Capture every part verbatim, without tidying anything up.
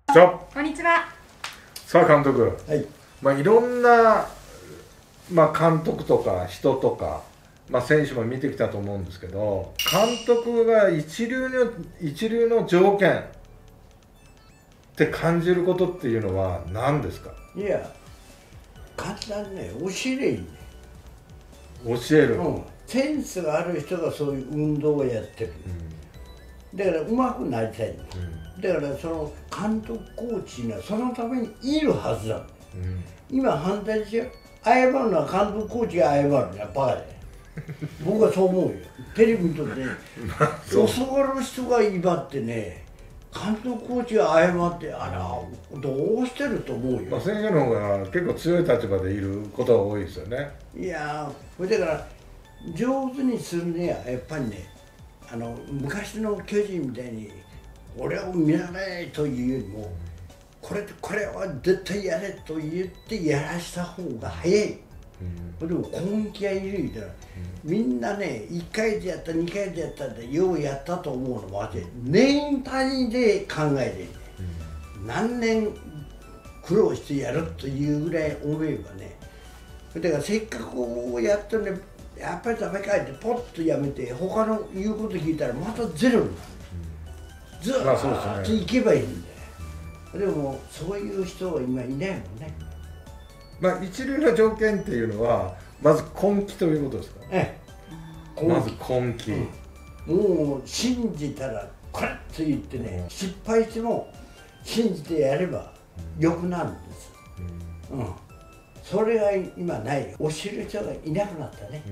じゃこんにちは。 さあ監督、 はい、 まあ、いろんな、まあ、監督とか人とか、まあ、選手も見てきたと思うんですけど、監督が一流の一流の条件って感じることっていうのは何ですか？ いや、簡単ね、教えりゃいいね。 教える、 うん、センスがある人がそういう運動をやってる、うん、だから上手くなりたいんだ、うん、だからその監督コーチがそのためにいるはずだ、うん、今反対でしょ。謝るのは監督コーチが謝るのやバカで僕はそう思うよ。テレビにとってね教わる人が威張ってね、監督コーチが謝って、あらどうしてると思うよ。 まあ、選手の方が結構強い立場でいることが多いですよね。 いやー、これだから上手にするにはやっぱりね、あの昔の巨人みたいに俺を見習えというよりも、これこれは絶対やれと言ってやらした方が早い、うん、でも根気がいるから、うん、みんなねいっかいでやったにかいでやったってようやったと思うのもあって、年単位で考えて、うん、何年苦労してやるというぐらい思えばね、だからせっかくこうやってね、やっぱりダメかいってポッとやめて他の言うこと聞いたらまたゼロになる、うん、ずーっといけばいいんだよ、でもそういう人は今いないもんね。 まあ一流の条件っていうのはまず根気ということですか？ええ、まず根気、 うん、もう信じたらこれと言ってね、うん、失敗しても信じてやれば良くなるんです、うんうん、それが今ない。教える人がいなくなったね。うん、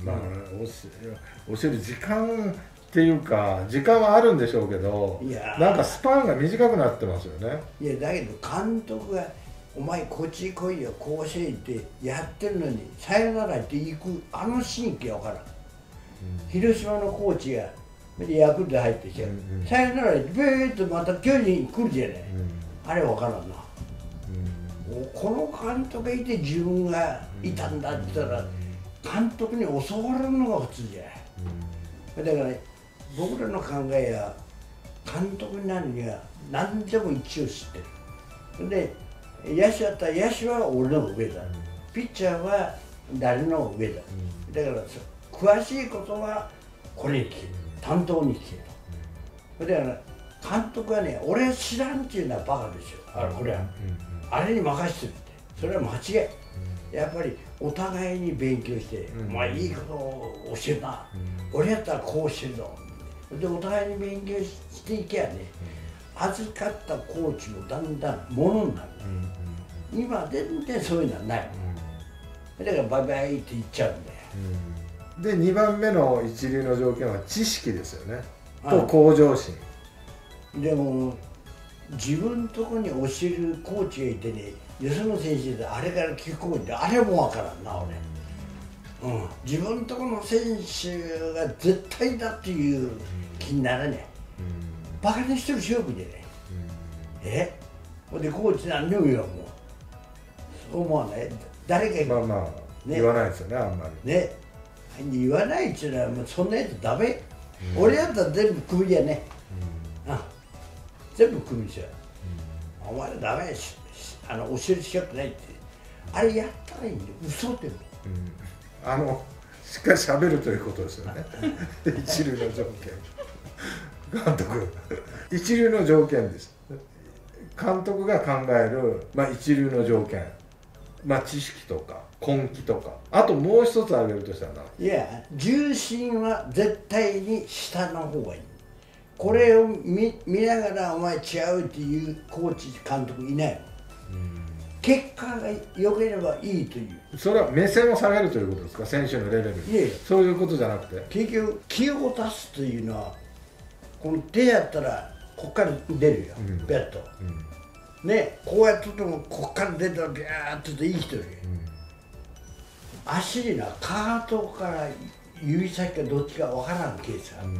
まあ、うん、教え、教える時間っていうか時間はあるんでしょうけど、いやなんかスパンが短くなってますよね。 いやだけど監督がお前こっち来いよこうしてってやってるのにさよならって行くあの神経わからん、うん、広島のコーチがヤクルト入ってきて、うんうん、さよならってベーッとまた巨人来るじゃない、うん、あれわからんな、うん、この監督がいて自分がいたんだって言ったら監督に教わるのが普通じゃない、うん、だから、ね、僕らの考えや監督になるには何でも一応知ってる。で、野手だったら野手は俺の上だ、うん、ピッチャーは誰の上だ、うん、だから詳しいことはこれに聞ける、担当に聞ける、うん、だから監督はね、俺は知らんっていうのはバカですよ、あれこれは、うんうん、あれに任せてるって、それは間違い、うん、やっぱりお互いに勉強して、うん、まあいいことを教えるな、うん、俺やったらこうしてるぞでお互いに勉強していけばね、うん、預かったコーチもだんだんものになる、うんうん、今全然そういうのはない、うん、だからバイバイって言っちゃうんだよ、 うん、でにばんめの一流の条件は知識ですよね、と向上心。 でも自分のとこに教えるコーチがいてね、よその選手であれから聞こえてあれもわからんな俺、うん、自分のところの選手が絶対だっていう気にならねえ、うん、バカにしてる勝負でね、うん、えほんでコーチ何でも言うよ、もうそう思わない。誰かまあまあ、ね、言わないですよね、あんまりね、言わないっていうのはもうそんなやつダメ、うん、俺やったら全部クビやね、うん、あ全部クビですよ、うん、お前らダメやし、あの教える資格ないって、あれやったらいいんだよ、嘘っても、うんあのしっかり喋るということですよね一流の条件監督一流の条件です。監督が考える、まあ、一流の条件、まあ、知識とか根気とか、あともう一つ挙げるとしたらいや重心は絶対に下の方がいい。これを 見, 見ながらお前違うっていうコーチ監督いない、うん結果が良ければいいという。 それは目線を下げるということですか、選手のレベルに。 いやいやそういうことじゃなくて、 結局気を出すというのはこの手やったらここから出るよ、うん、ベッド、うん、ねこうやっててもここから出たらビャーッと生きてるよ、うん、足にはかかとから指先かどっちかわからんケースが、うん、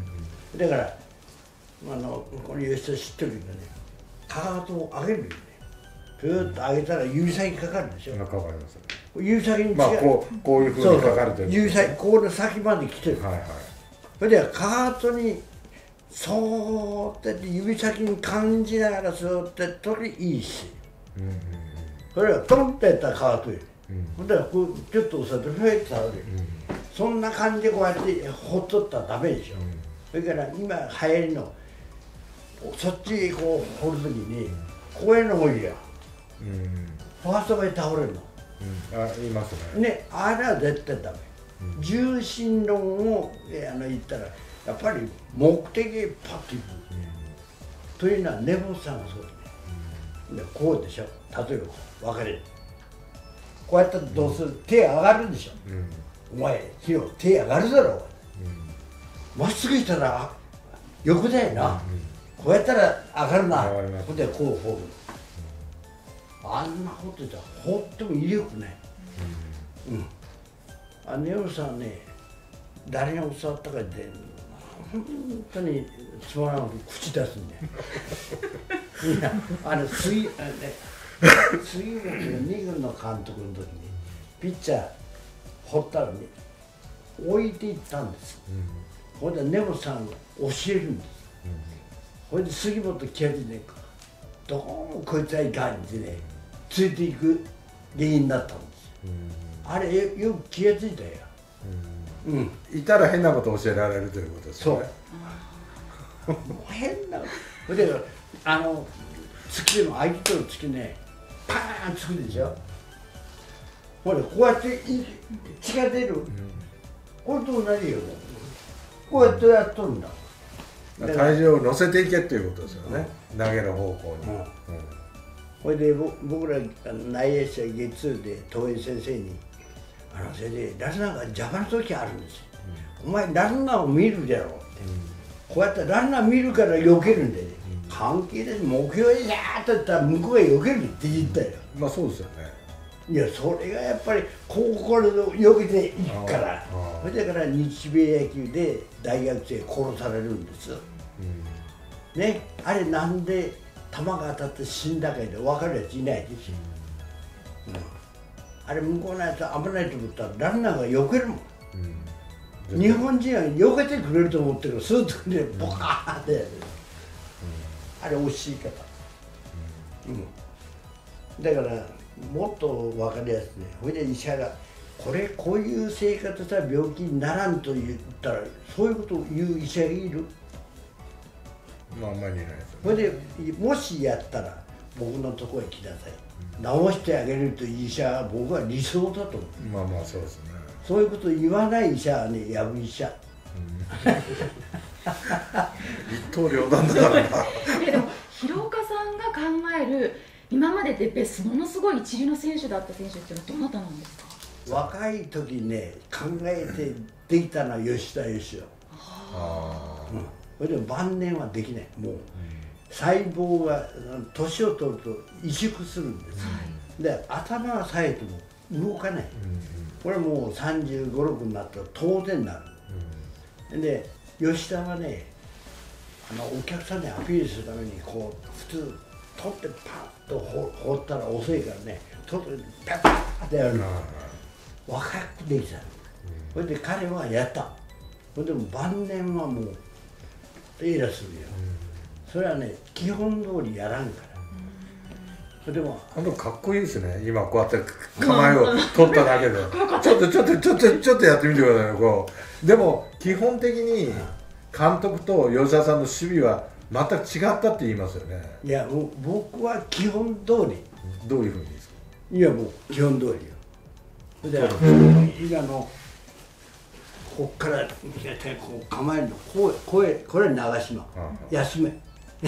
だからあのこの吉田知ってるけどね、かかとを上げるよね、ぐーっと上げたら指先かかるでしょ。 かかりますね。 指先に違う、 まあこうこういうふうにかかるという。 指先ここの先まで来てる。はいはい。それではかかとにそうって指先に感じながらそうってとりいいし、うんうんうん、それはトンってやったら乾くよ、ほんでこうちょっと押さえてフェイって触るよ、うん、そんな感じでこうやってほっとったらダメでしょ、うん、それから今流行りのそっちこう掘るときにこういうの多いよ、うん、ファーストが倒れるの、 うん、あ言いますね。 ね、あれは絶対ダメ、うん、重心論をあの言ったらやっぱり目的パッといく、うん、というのは根本さんがそうですね、うん、でこうでしょ、例えば分かれるこうやったらどうする、うん、手上がるでしょ、うん、お前ヒロ手上がるだろう、ま、うん、っすぐしたら横だよな、うん、こうやったら上がるな、こでこう掘る、うん、あんなこと言ったらほっても威力ない、うん、うん、あの根本さんね、誰に教わったかって本当につまらなく口出すんだよいやあの水あのね水木のに軍の監督の時にピッチャー掘ったらね置いていったんです、うん、ほいで根本さんが教えるんです、うん、ほいで杉本気合いでねどうもこいつはいかんってねついていく原因になったんです、うん、あれ よ, よく気がついたよ、 うんうん、いたら変なことを教えられるということですよね。 そうもう変なそれであの月の相手との月ねパーンつくでしょ、ほらこうやって血が出る、うん、これと同じよ、こうやってやっとるんだ、 うん、体重を乗せていけっていうことですよね、うん、投げる方向に、うんうん、 これで僕ら内野手ゲッツーで東映先生にあの先生ランナーが邪魔な時あるんですよ、うん、お前ランナーを見るじゃろうって、うん、こうやってランナー見るから避けるんでね、うん、関係で目標にやーっとやったら向こうが避けるって言ったよ、 まあそうですよね。 いやそれがやっぱりここから避けていくから、それだから日米野球で大学生殺されるんです、うん、ね、あれなんで球が当たって死んだかで分かるやついないでしょ、うんうん、あれ向こうのやつ危ないと思ったらランナーが避けるもん、うん、日本人は避けてくれると思ってるスーッとねボカーってやる、うん、あれ惜しい方、うんうん、だからもっと分かりやすいね。ほいで医者がこれこういう生活したら病気にならんと言ったらそういうことを言う医者がいる。 まああんまりいないですよね。 ほいでもしやったら僕のとこへ来なさい、うん、治してあげるという医者は僕は理想だと思う。 まあまあそうですね。 そういうことを言わない医者はねやぶ医者、うん、 一刀両断だからなでも廣岡さんが考える今まででベストものすごい一流の選手だった選手っていうのはどなたなんですか？ 若い時にね考えてできたのは吉田義雄。ああ、うん、それでも晩年はできない。もう、うん、細胞が年を取ると萎縮するんです、はい、で頭が冴えても動かない、うん、これはもうさんじゅうご、ろくになったら当然になる、うん、で吉田はねあのお客さんにアピールするためにこう普通取ってパッと放ったら遅いからね取ってパッパッってやるの、うん、若くできた、うん、それで彼はやった。それでも晩年はもうエラするよ、うん、それはね基本通りやらんから、うん、それでもあのかっこいいですね。今こうやって構えを取っただけでちょっとちょっとちょっとちょっとやってみてください。こうでも基本的に監督と吉田さんの守備は全く違ったって言いますよね。 いやもう僕は基本通り。 どういうふうにですか？ いやもう基本通りよ。で今のこっからこう構えるのこうこれこれ長島休め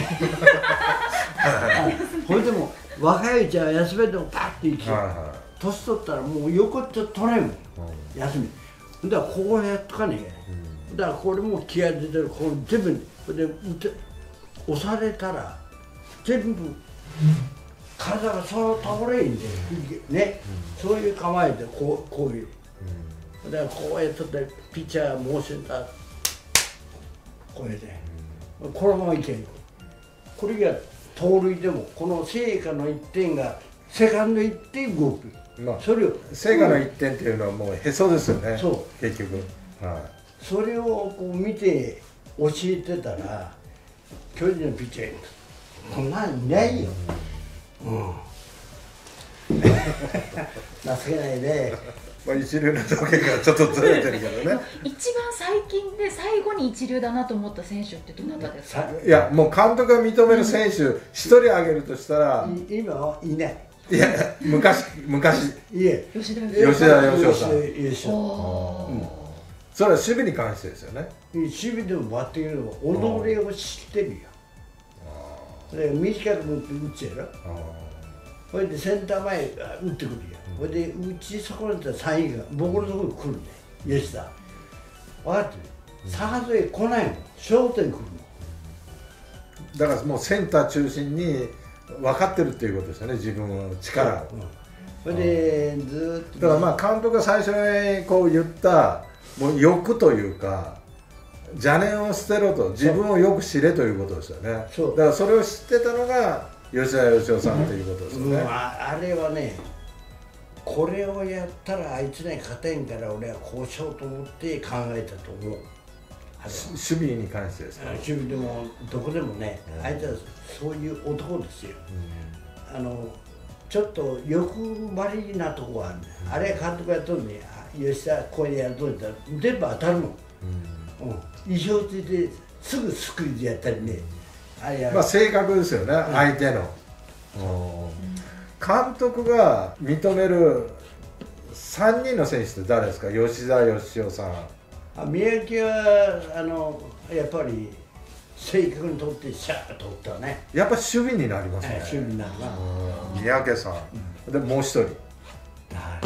これでも若いうちは休めてもパッていき年取ったらもう横って取れんもん休めだからこうやっとかねえだからこれも気合出てるこれ全部で押されたら全部体がそう倒れんでね、うん、そういう構えでこうこういう、うん、だからこうやってピッチャーモーションだこれで、うん、このままいけんこれが盗塁でもこの成果のいってんがセカンドいってん動く、 まあ、それを成果のいってんっていうのはもうへそですよね。そう結局、はい、 それをこう見て教えてたら巨人のピッチャーこんなんいないよ、うん、情けないね。 まあ一流の条件からちょっとずれてるけどね一番最近で最後に一流だなと思った選手ってどなたですか？ いやもう監督が認める選手一人挙げるとしたら、 今はいない。 いや昔昔いえ吉田吉田義雄さん。 吉田、うん、 それは守備に関してですよね。 守備でもバッティングでも己を知ってるよ。で短く持って打つやろ。それでセンター前が打ってくるや。それで打ち損ねたサインが僕のところに来るね、吉田。分かってる。サードへ来ないもん、ショートに来るの。 だからもうセンター中心に分かってるっていうことですよね、自分の力を。 それでずーっと、 だからまあ監督が最初にこう言ったもう欲というか邪念を捨てろと、自分をよく知れということですよね。そうだからそれを知ってたのが吉田義雄さんということですよね。 うん、あ, あれはね、これをやったらあいつに勝てんから俺はこうしようと思って考えたと思う。 守備に関してですか？ 守備でもどこでもね、うん、あいつはそういう男ですよ。うん、あのちょっと欲張りなとこはあるね、うん、あれ監督やっとるね、吉田これやるといったら全部当たるもん。うんうん、意表ついてすぐスクイズやったりね、 うん、あれやまあ正確ですよね、うん、相手の、うん、監督が認めるさんにんの選手って誰ですか？吉田義雄さん。 あ、宮城はあのやっぱり正確に取ってシャーッと取ったね。 やっぱ守備になりますね。 守備になるな。 宮城さん、うん、でもう一人誰だろうな、あの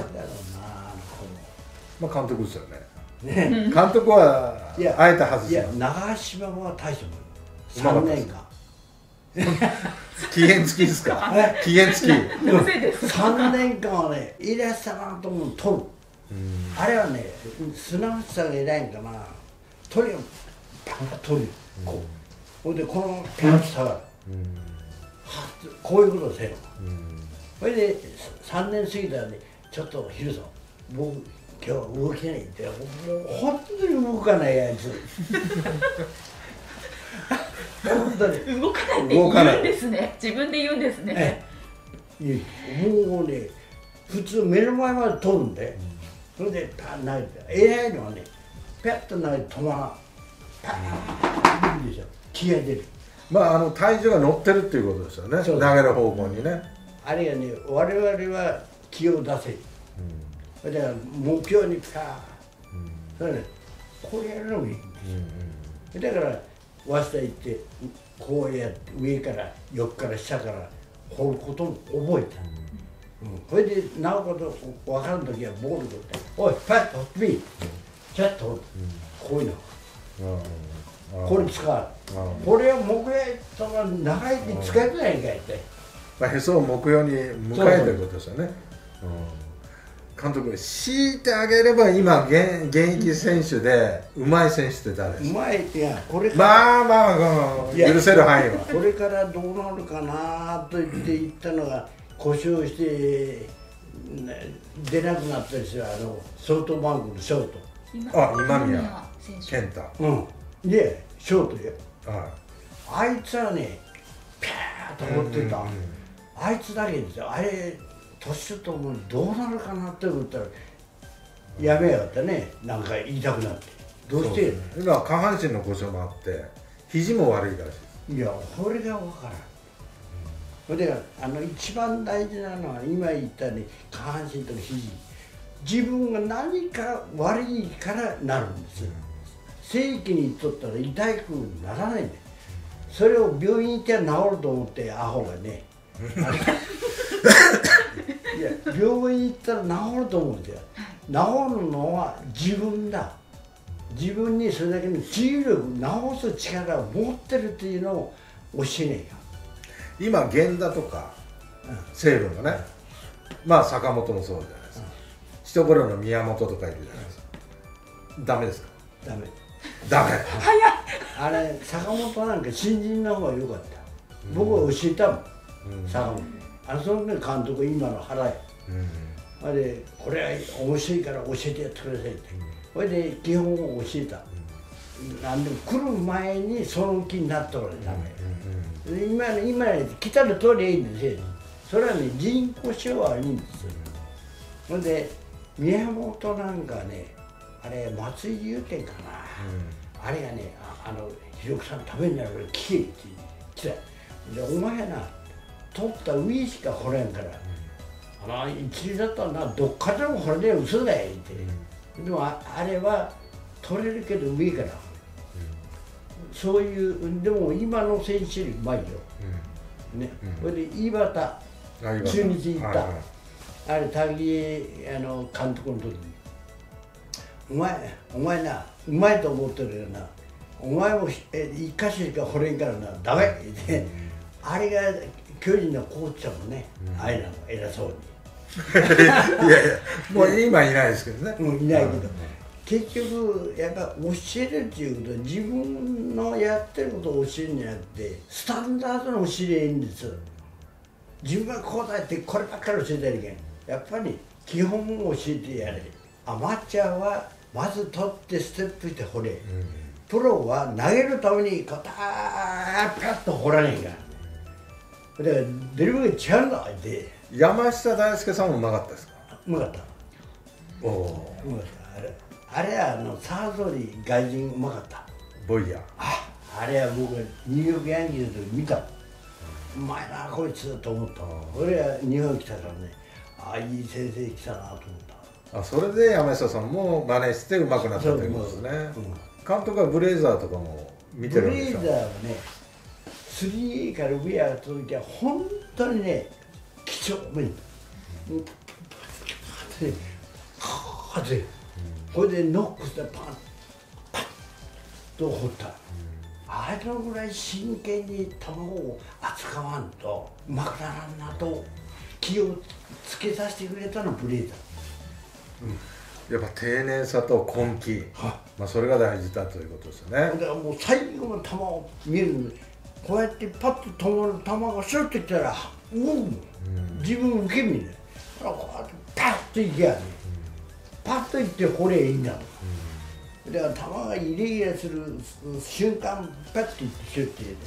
子。まあ監督ですよね。ね、監督はあえて外す。 いや、長嶋は大したもん。さんねんかん。 期限付きですか？期限付き。 さんねんかんはね、いらっしゃらんと思う取る。あれはね、砂内さんがいないんかな。取るよ、パンパン取るよ。こう。ほいで、このパンと下がる。こういうことをせよ。それで、さんねん過ぎたらね、ちょっとヒルさん、僕、今日は動けないって、もう本当に動かないやつ。本当に動かないって言うんですね。自分で言うんですね。 もうね、普通目の前まで飛ぶんで、それでパン投げて、偉いのはね、ペッと投げて止まらん。パーンってでしょ。気が出る。 まああの体重が乗ってるっていうことですよね。投げる方向にね。 あれがね、我々は気を出せる。だから目標にパーン、だからね、こうやるのもいいんですよ。だから早稲田行ってこうやって上から横から下から掘ることも覚えた。それでなおかつ分かる時はボール取って「おいパッと掘ってみ」ちゃっと掘る、こういうのこれ使う、これを目標とか長いって使えてないんかいって、 へそを目標に迎えてることですよね。監督、強いてあげれば今現役選手でうまい選手って誰ですか？ うまいってや、これからまあまあ、許せる範囲はこれからどうなるかなと言って言ったのが故障して出なくなったりするあのソフトバンクのショート。 あ、今宮健太。 うん。でショートよ。 はい。 あいつはね、ピャーッと持ってた。あいつだけですよ。あれ年取ったもんどうなるかなって思ったらやめやがったね。なんか言いたくなって。どうして？ 今下半身の故障もあって肘も悪いらしいです。 いや、これが分からん。それであの一番大事なのは今言ったね、下半身と肘、自分が何か悪いからなるんですよ。正規に言っとったら痛くならないんだよ。それを病院行っては治ると思ってアホがねいや、病院行ったら治ると思うんですよ。治るのは自分だ。自分にそれだけの治癒力、治す力を持ってるっていうのを教えねえよ。 今源田とか西武のね、まあ坂本もそうじゃないですか。一頃の宮本とかいるじゃないですか。ダメですか？ ダメ。 ダメ。 早い。 あれ坂本なんか新人の方が良かった。僕は教えたもん。坂本。あのその監督今の払え。あれこれは面白いから教えてやってくださいって。それで基本を教えた。 なんでも来る前にその気になっとるわけダメ、うんうん、今ね今ね来たら通りゃいいんですよ。それはね人工芝はいいんですよ。ほんで宮本なんかねあれ松井優店かな、うん、あれがねああのひろきさん食べんなら俺聞けって言ってた。でお前な取った上しか掘れんから、うん、あの一流だったらなどっからでも掘れねえ嘘だよって、うん、でも あ, あれは取れるけど上から、うん、そういうでも今の選手よりうまいよ、うん、ね、それ、うん、で井端中日行った、はいはい、あれ高木あの監督の時にお前お前なうまいと思ってるよなお前もえ一箇所しか掘れんからなダメって、うん、あれが巨人のコーチだもんね、うん、あれなの偉そうにいやいやもう今いないですけどねもういないけど、うん、結局やっぱ教えるっていうことは自分のやってることを教えるんじゃなくてスタンダードの教えりゃいいんですよ。自分がこうだってこればっかり教えてやるけんやっぱり基本を教えてやれ。アマチュアはまず取ってステップして掘れ、うん、プロは投げるためにこうたーピャッと掘らねえからだから出る分が違うんだって山下大輔さんもうまかったですか。 うまかった。おおうまかった。あれあれはあのサードリー外人うまかった。 ボイヤーああれは僕ニューヨークヤンキーズで見た。うまいなこいつと思った。俺は日本来たからねああいい先生来たなと思った。 あそれで山下さんも真似してうまくなったということですね、うん、監督はブレイザーとかも見てるんでしょ。 ブレイザーはね スリー から上上がった時は本当にね貴重面パッてカーッてこれでノックしてパンパッと掘った、うん、あれのぐらい真剣に卵を扱わんとうまくならんなと気をつけさせてくれたのブレイザー。 うん、やっぱ丁寧さと根気、まあ、それが大事だということですよね。 だからもう最後の球を見るのにこうやってパッと止まる球がシュッといったらうおう、うん、自分受け身でこうやってパッといけやね、うん、パッといって掘ればいいんだもん、うん、だから球がイレギュラーする瞬間パッといってシュッと入れて、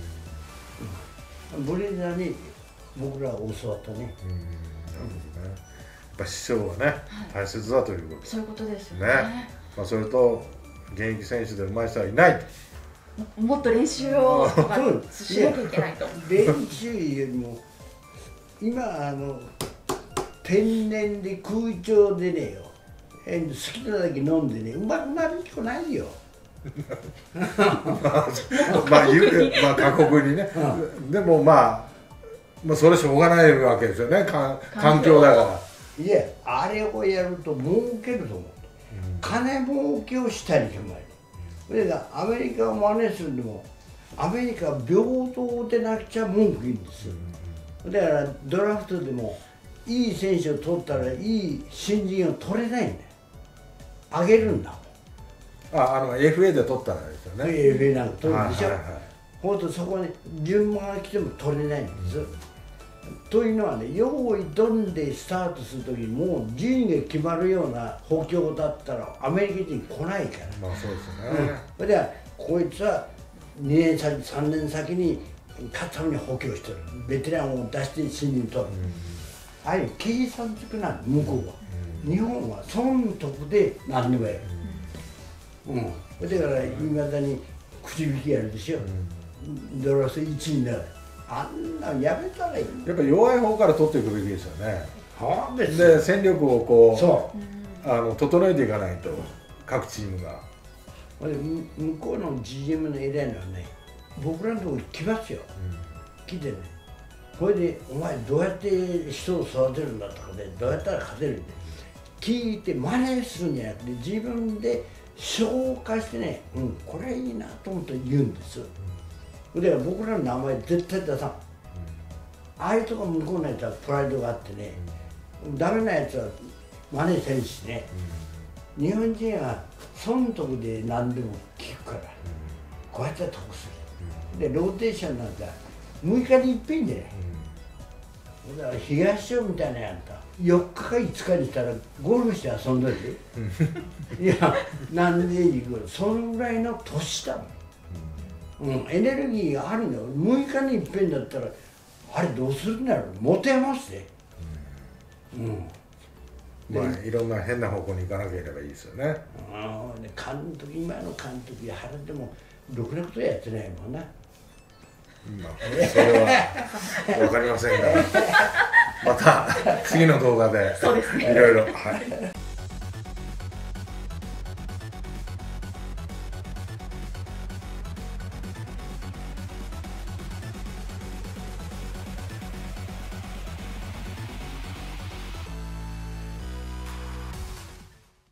うん、ブレイザーに僕らは教わったね、うん、なるほどね。 師匠はね、はい、大切だということ。 そういうことですよね。 ね、まあ、それと現役選手で上手い人はいないと。もっと練習をしなきゃいけないと。 練習よりも今あの天然で空調でねよ、好きなだけ飲んでねうまくなる気はないよ。 まあ言うまあ過酷にね、うん、でもまあまあそれしょうがないわけですよね。環境だから。 いや、あれをやると儲けると思う、うん、金儲けをしたりしまい、それがアメリカを真似するでもアメリカは平等でなくちゃ文句いいんですよ、うん、だからドラフトでもいい選手を取ったらいい新人を取れないんだよ、あげるんだもん。あ、あの エフエー で取ったらですよね。 エフエー なんか取るでしょ、はいはいはい、ほんとそこに順番が来ても取れないんです、うん、というのはね、用意どんでスタートするときにもう順位が決まるような補強だったらアメリカ人来ないから。 まあそうですね。 それではこいつはにねん先さんねん先に勝つために補強してる。ベテランを出して新人取る。うん、ああいう計算づくな向こうは、うん。日本は損得で何でもやる。うん。うん、だからいまだに口引きやるでしょ。うん、ドラフトいちいになる。あんなのやめたらいい。 やっぱり弱い方から取っていくべきですよね。 はあ、別にで戦力をこうそうあの整えていかないと各チームが。 向こうの ジーエム の偉いのはね、僕らのところに来ますよ、うん、来てね、これでお前どうやって人を育てるんだとかね、どうやったら勝てるんだ聞いて真似するんじゃなくて自分で消化してね、うん、これいいなと思って言うんですよ。だから僕らの名前絶対出さん、うん、ああいうとこ向こうのやつはプライドがあってね、うん、ダメなやつは真似せんしね、うん、日本人は損得で何でも聞くから、うん、こうやって得する、うん、でローテーションなんかむいかにいっぺんじゃない、 だから東尾みたいなやんかよっかかいつかにしたらゴルフして遊んどいていやなんで行くそのぐらいの年だもん、うん、エネルギーがあるんだよむいかにいっぺんだったらあれどうするんだろう持てますねうん、 まあいろんな変な方向に行かなければいいですよね。 ああね監督今の監督や原でもろくなことやってないもんな。 まあそれは分かりませんがまた次の動画でいろいろはい。